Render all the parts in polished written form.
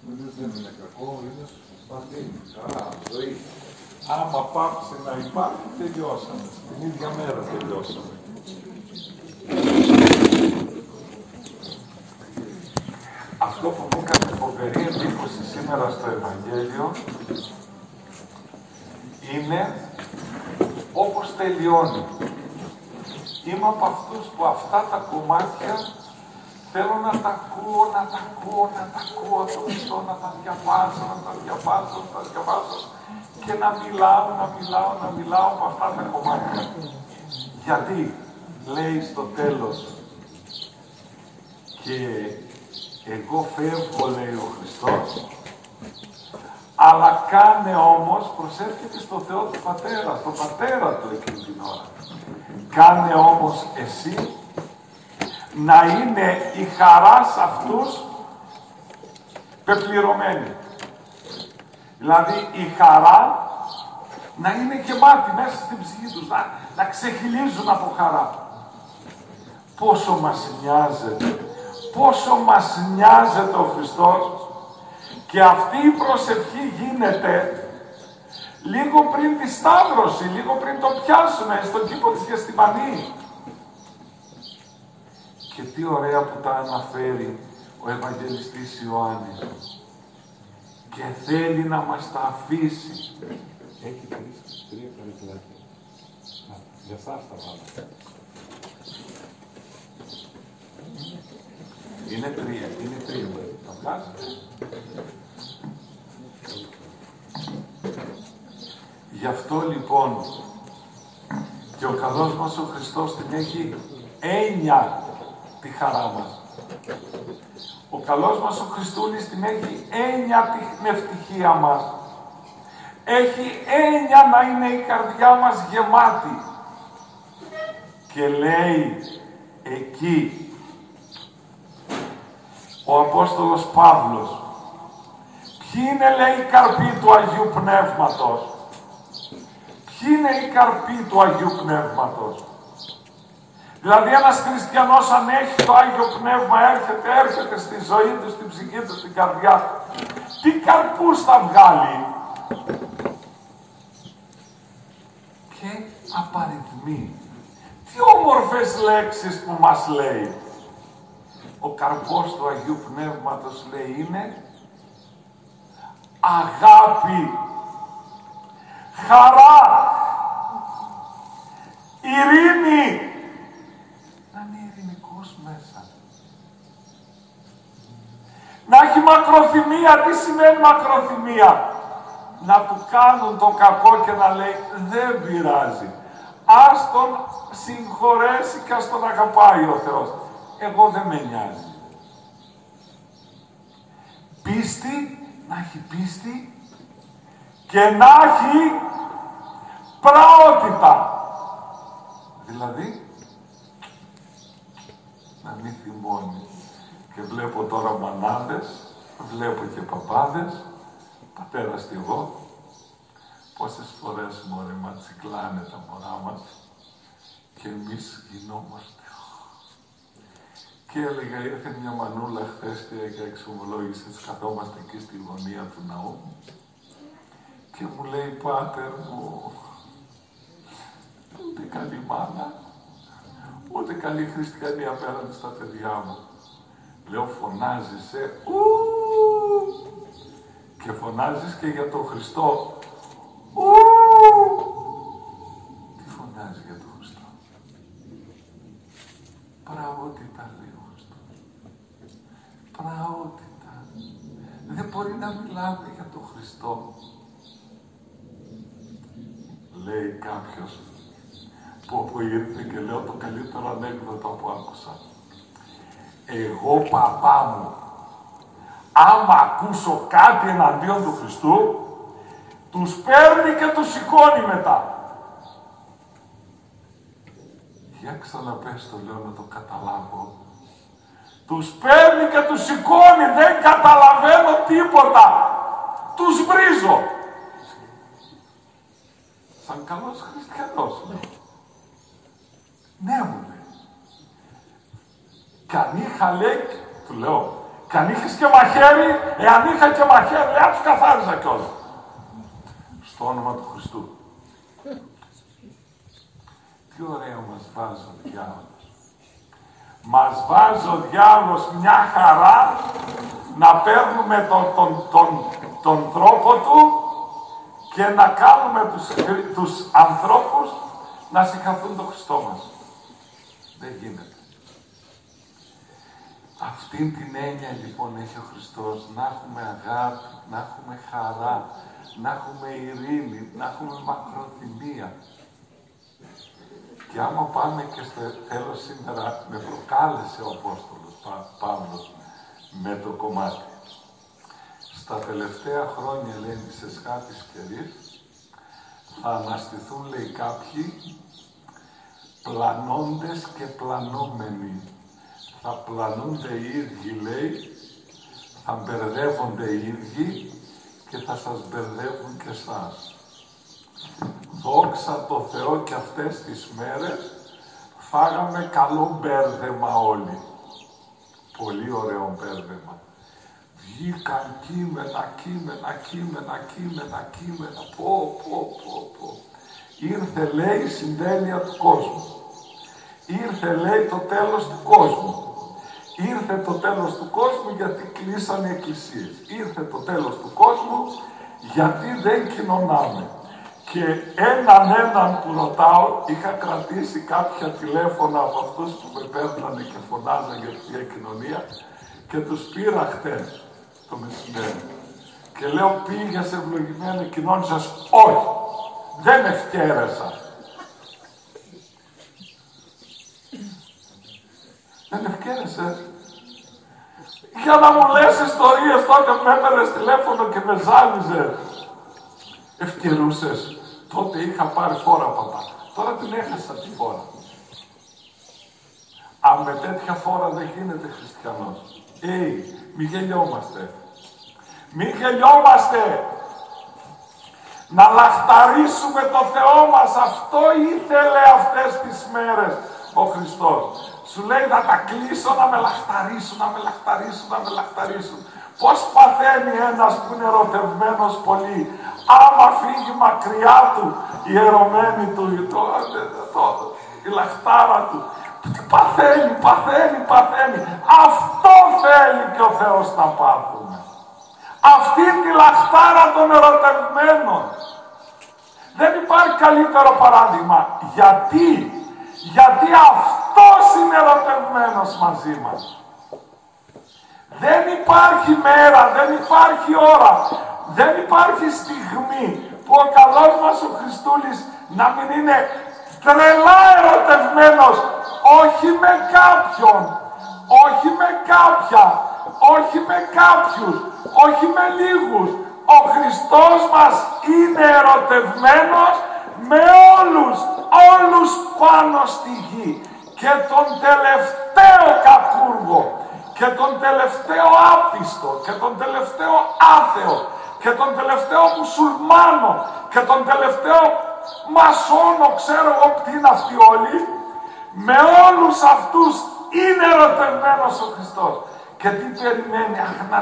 Δεν είναι κακό, είναι σπαθήνει, χαρά, ζωή. Άμα πάψει να υπάρχει, τελειώσαμε. Την ίδια μέρα τελειώσαμε. Αυτό που μου έκανε φοβερή εντύπωση σήμερα στο Ευαγγέλιο είναι όπως τελειώνει. Είμαι από αυτούς που αυτά τα κομμάτια θέλω να τα ακούω, να τα ακούω το Χριστό, να τα διαβάζω και να μιλάω από αυτά τα κομμάτια. Γιατί λέει στο τέλος και εγώ φεύγω, λέει ο Χριστός, αλλά κάνε όμως, προσεύχεται στο Θεό του Πατέρα, στον Πατέρα του εκείνη την ώρα. Κάνε όμως εσύ να είναι η χαρά σε αυτούς πεπληρωμένη. Δηλαδή η χαρά να είναι γεμάτη μέσα στην ψυχή τους, να ξεχυλίζουν από χαρά. Πόσο μας νοιάζεται ο Χριστός, και αυτή η προσευχή γίνεται λίγο πριν τη Σταύρωση, λίγο πριν το πιάσουμε στον κήπο της Γεστημανή. Και τι ωραία που τα αναφέρει ο Ευαγγελιστής Ιωάννης. Και θέλει να μας τα αφήσει. Έχει τρία καρυκλάκια. Για εσάς τα βάλω. Είναι τρία. Τα βγάζετε. Γι' αυτό λοιπόν και ο καλός μας ο Χριστός την έχει έννοια τη χαρά μας. Ο καλός μας ο Χριστούλης την έχει έννοια την ευτυχία μας. Έχει έννοια να είναι η καρδιά μας γεμάτη. Και λέει εκεί ο Απόστολος Παύλος, ποιοι είναι, λέει, οι καρποί του Αγίου Πνεύματος. Ποιοι είναι οι καρποί του Αγίου Πνεύματος. Δηλαδή ένας χριστιανός αν έχει το Άγιο Πνεύμα έρχεται στη ζωή του, στην ψυχή του, στην καρδιά του. Τι καρπούς θα βγάλει. Και απαριθμεί. Τι όμορφες λέξεις που μας λέει. Ο καρπός του Αγίου Πνεύματος, λέει, είναι αγάπη, χαρά, ειρήνη. Να είναι ειρηνικός μέσα. Να έχει μακροθυμία. Τι σημαίνει μακροθυμία? Να του κάνουν το κακό και να λέει δεν πειράζει. Ας τον συγχωρέσει και ας τον αγαπάει ο Θεός. Εγώ δεν με νοιάζει. Πίστη, να έχει πίστη και να έχει πραότητα. Δηλαδή, να μην θυμώνει. Και βλέπω τώρα μανάδες, βλέπω και παπάδες, πατέρας και εγώ, πόσες φορές μωρέ ματσικλάνε τα μωρά μας και εμείς γινόμαστε. Και έλεγα, ήρθε μια μανούλα χθες και εξομολόγησε, καθόμαστε εκεί στη γωνία του ναού και μου λέει, πάτερ μου, ούτε καλή μάνα, ούτε καλή χριστιανή απέναντι στα παιδιά μου. Λέω, φωνάζεις, και φωνάζεις και για τον Χριστό. Τι φωνάζει για τον Χριστό? Πραότητα, λέει ο Χριστός. Πραότητα. Δεν μπορεί να μιλάμε για τον Χριστό. Λέει κάποιος που ήρθε και λέω το καλύτερο ανέκδοτο που άκουσα. Εγώ, παπά μου, άμα ακούσω κάτι εναντίον του Χριστού, τους παίρνει και τους σηκώνει μετά. Για ξαναπες το, λέω, να το καταλάβω. Τους παίρνει και τους σηκώνει, δεν καταλαβαίνω τίποτα. Τους βρίζω. Σαν καλός χριστιανός. Ναι, μου λέει. Κι αν είχα, λέει, του λέω, Και αν είχες και μαχαίρι, εάν είχα και μαχαίρι, δεν τους καθάριζα κιόλας. Στο όνομα του Χριστού. Τι ωραίο μας βάζει ο διάβολος. Μας βάζει ο διάβολος μια χαρά να παίρνουμε τον τρόπο του και να κάνουμε τους ανθρώπους να συγχαθούν τον Χριστό μας. Δεν γίνεται. Αυτήν την έννοια λοιπόν έχει ο Χριστός, να έχουμε αγάπη, να έχουμε χαρά, να έχουμε ειρήνη, να έχουμε μακροθυμία. Και άμα πάμε και στο τέλος σήμερα, με προκάλεσε ο Απόστολος Παύλος με το κομμάτι. Στα τελευταία χρόνια, λέει, της εσχάτης καιρής, θα αναστηθούν, λέει, κάποιοι πλανώντες και πλανόμενοι. Θα πλανούνται οι ίδιοι, λέει, θα μπερδεύονται οι ίδιοι και θα σας μπερδεύουν και εσάς. Δόξα τω Θεώ και αυτές τις μέρες φάγαμε καλό μπέρδεμα όλοι. Πολύ ωραίο μπέρδεμα. Βγήκαν κείμενα. Πω. Ήρθε, λέει, η συντέλεια του κόσμου. Ήρθε, λέει, το τέλος του κόσμου. Ήρθε το τέλος του κόσμου γιατί κλείσαν οι εκκλησίες. Ήρθε το τέλος του κόσμου γιατί δεν κοινωνάμε. Και έναν που ρωτάω, είχα κρατήσει κάποια τηλέφωνα από αυτούς που με παίρνανε και φωνάζαν για τη διακοινωνία και τους πήρα χτες το μεσημέρι. Και λέω, πήγες ευλογημένη, κοινώνησες? Όχι, δεν ευκαίρεσα. Δεν ευκαίρεσες. Για να μου λες ιστορίες τότε με έπαιρνες τηλέφωνο και με ζάλιζες. Ευκαιρούσες. Τότε είχα πάρει φόρα, παπά. Τώρα την έχασα τη φόρα. Αν με τέτοια φόρα δεν γίνεται χριστιανός. Μη γελιόμαστε. Μη γελιόμαστε. Να λαχταρίσουμε το Θεό μας. Αυτό ήθελε αυτές τις μέρες ο Χριστός. Σου λέει να τα κλείσω, να με λαχταρίσουν. Πώς παθαίνει ένας που είναι ερωτευμένος πολύ, άμα φύγει μακριά του η ερωμένη του, η λαχτάρα του. Τι παθαίνει. Αυτό θέλει και ο Θεός να πάθουμε. Αυτή τη λαχτάρα των ερωτευμένων. Δεν υπάρχει καλύτερο παράδειγμα. Γιατί αυτός είναι ερωτευμένος μαζί μας. Δεν υπάρχει μέρα, δεν υπάρχει ώρα, δεν υπάρχει στιγμή που ο καλός μας ο Χριστούλης να μην είναι τρελά ερωτευμένος, όχι με κάποιον, όχι με κάποια, όχι με κάποιους, όχι με λίγους. Ο Χριστός μας είναι ερωτευμένος με όλους πάνω στη γη. Και τον τελευταίο κακούργο, και τον τελευταίο άπιστο, και τον τελευταίο άθεο, και τον τελευταίο μουσουλμάνο, και τον τελευταίο μασόνο, ξέρω εγώ ποιοι είναι αυτοί όλοι, με όλους αυτούς είναι ερωτευμένος ο Χριστός. Και τι περιμένει?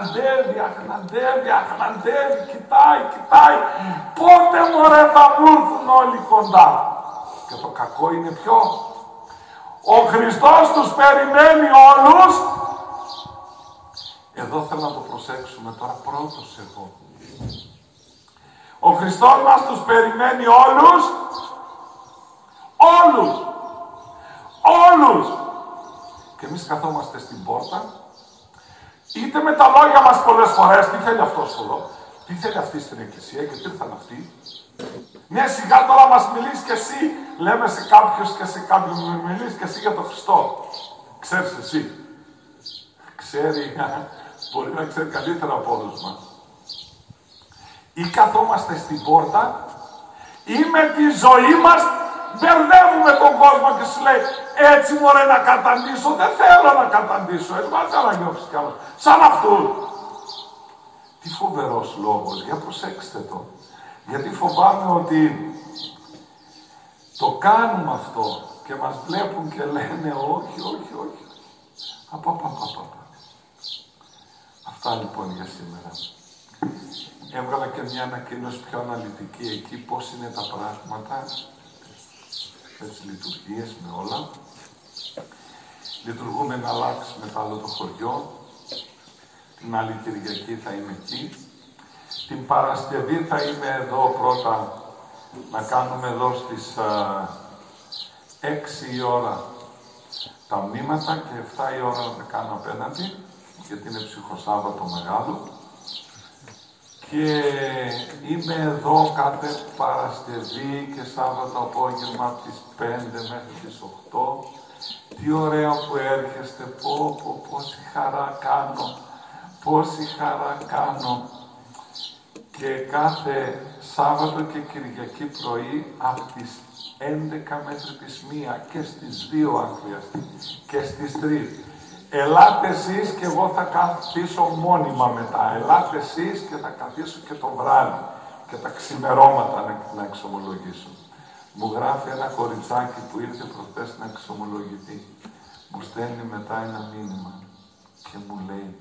Αχναντεύει, κοιτάει. Πότε μωρέ θα μου έρθουν όλοι κοντά? Και το κακό είναι ποιο? Ο Χριστός τους περιμένει όλους. Εδώ θέλω να το προσέξουμε τώρα, πρώτος εγώ. Ο Χριστός μας τους περιμένει όλους. Και εμείς καθόμαστε στην πόρτα, είτε με τα λόγια μας πολλές φορές, τι θέλει αυτός εδώ, τι θέλει αυτή στην εκκλησία και τι ήρθαν αυτοί. Μια σιγά τώρα μας μιλείς και εσύ, λέμε σε κάποιους και σε κάποιον, μιλείς και εσύ για τον Χριστό. Ξέρεις εσύ. Ξέρει, μπορεί να ξέρει καλύτερα από όλους μας. Ή καθόμαστε στην πόρτα, ή με τη ζωή μας μπερδεύουμε τον κόσμο και σου λέει, έτσι μωρέ να καταντήσω, δεν θέλω να καταντήσω, δεν θέλω να νιώθω χριστιανός. Σαν αυτούς. Τι φοβερός λόγος, για προσέξτε το. Γιατί φοβάμαι ότι το κάνουμε αυτό και μας βλέπουν και λένε όχι. Αυτά λοιπόν για σήμερα. Έβγαλα και μια ανακοίνωση πιο αναλυτική εκεί, πώς είναι τα πράγματα, με τις λειτουργίες, με όλα. Λειτουργούμε ένα λάξ μετά άλλο το χωριό. Την άλλη Κυριακή θα είμαι εκεί. Την Παρασκευή θα είμαι εδώ πρώτα, να κάνουμε εδώ στις 6 η ώρα τα μνήματα και 7 η ώρα να τα κάνω απέναντι, γιατί είναι ψυχοσάββατο μεγάλο. Και είμαι εδώ κάθε Παρασκευή και Σάββατο απόγευμα από τις 5 μέχρι τις 8. Τι ωραίο που έρχεστε, πόση χαρά κάνω, πόση χαρά κάνω. Και κάθε Σάββατο και Κυριακή πρωί από τις 11 μέχρι τις 1 και στις 2 αν χρειαστεί και στις 3. Ελάτε εσείς και εγώ θα καθίσω μόνιμα μετά. Ελάτε εσείς και θα καθίσω και το βράδυ και τα ξημερώματα να εξομολογήσω. Μου γράφει ένα κοριτσάκι που ήρθε προχτές να εξομολογηθεί. Μου στέλνει μετά ένα μήνυμα και μου λέει,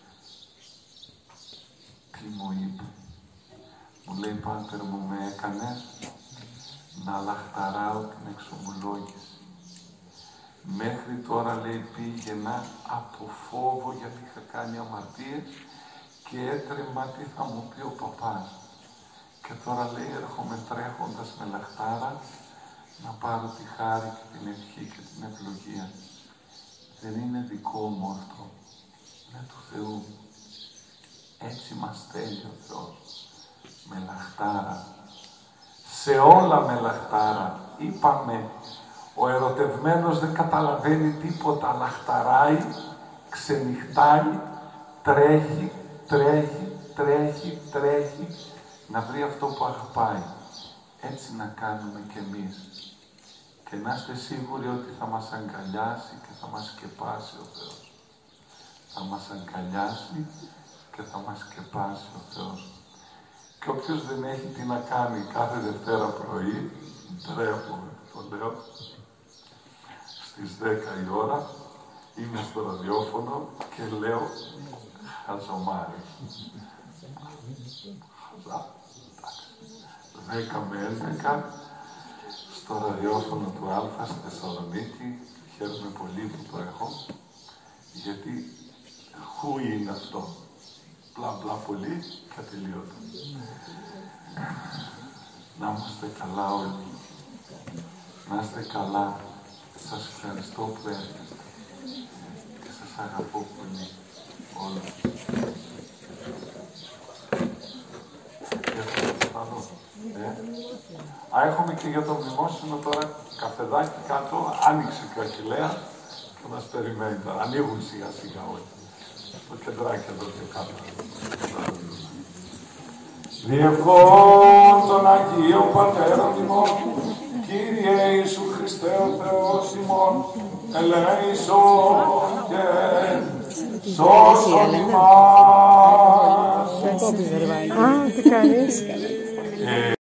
τι μου είπε. Μου λέει, Πάτερ μου, με έκανες να λαχταράω την εξομολόγηση. Μέχρι τώρα, λέει, πήγαινα από φόβο γιατί είχα κάνει αμαρτίες και έτρεμα τι θα μου πει ο παπάς. Και τώρα, λέει, έρχομαι τρέχοντας με λαχτάρα να πάρω τη χάρη και την ευχή και την ευλογία. Δεν είναι δικό μου αυτό. Είναι του Θεού. Έτσι μας θέλει ο Θεός. Με λαχτάρα. Σε όλα με λαχτάρα. Είπαμε, ο ερωτευμένος δεν καταλαβαίνει τίποτα. Λαχταράει, ξενυχτάει, τρέχει, να βρει αυτό που αγαπάει. Έτσι να κάνουμε κι εμείς. Και να είστε σίγουροι ότι θα μας αγκαλιάσει και θα μας σκεπάσει ο Θεός. Θα μας αγκαλιάσει και θα μας σκεπάσει ο Θεός. Και όποιος δεν έχει τι να κάνει κάθε Δευτέρα πρωί, ντρέπομαι, το λέω, στις 10 η ώρα, είμαι στο ραδιόφωνο και λέω χαζομάρι. Χαζά, εντάξει. 10 με 11, στο ραδιόφωνο του Αλφα στη Θεσσαλονίκη, χαίρομαι πολύ που το έχω, γιατί χου είναι αυτό. Μπλα πολύ και ατελείωτο. Να είμαστε καλά όλοι. Να είστε καλά. Σας ευχαριστώ που έρχεστε. Και σας αγαπώ πολύ. Όλους. Έχουμε και για το μνημόσυνο τώρα καφεδάκι κάτω. Άνοιξε η Κακηλαία και μας περιμένει τώρα. Ανοίγουν σιγά σιγά όλοι. Το κεντράκι εδώ και κάτω. Διευχών των Αγίων Πατέρων ημών, Κύριε Ιησού Χριστέ ο Θεός ημών, ελέησον και σώσον ημάς. Τι κάνεις?